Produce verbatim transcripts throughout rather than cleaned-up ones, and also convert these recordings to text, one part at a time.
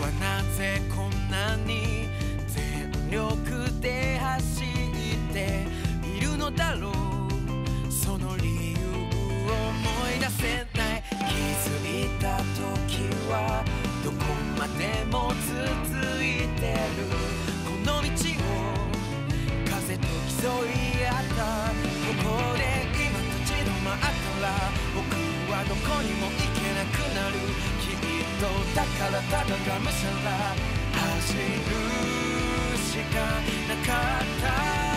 はなぜこんなに全力で走っているのだろう。その理由を思い出せない。気づいた時はどこまでも続いてる。この道を風と競い合った。ここで今立ち止まったら僕はどこにも行けなくなる。きっとだからただがむしゃら走るしかなかった。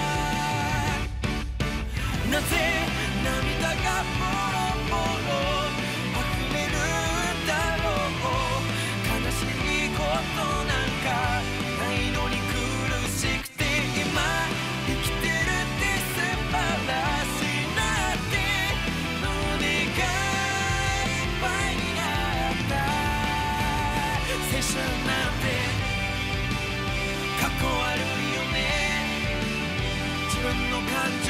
なぜ涙がボロボロ溢れるんだろう。悲しいことなんかないのに苦しくて今生きてるって素晴らしいなって胸がいっぱいになった。青春なんてかっこ悪いよね。自分の感情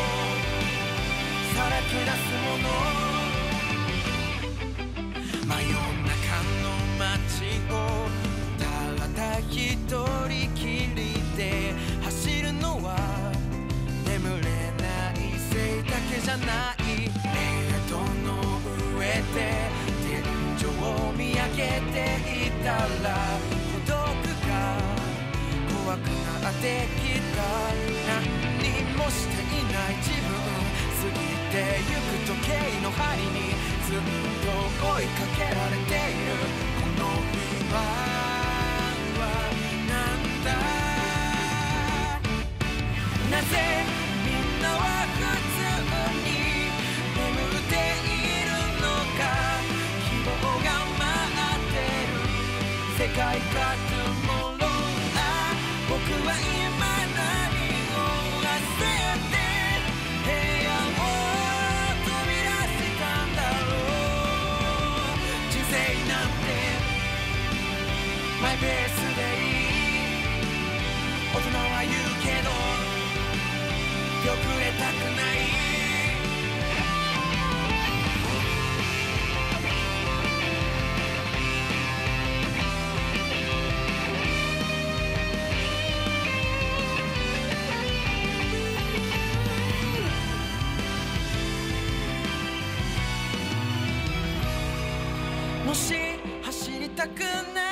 さらけ出すもの。真夜中の街をただ一人きりで走るのは眠れないせいだけじゃない。ベッドの上で天井を見上げていたら孤独が怖くなってきた。何にもしていない自分、過ぎてゆく時計の針にずっと追いかけられている。この今はなんだ。なぜみんなは普通に眠っているのか。希望が待ってる世界かトゥモロー。僕は今何を忘れて部屋を飛び出したんだろう。人生なんてマイペースでいい。大人は言うけど出遅れたくない。もし走りたくない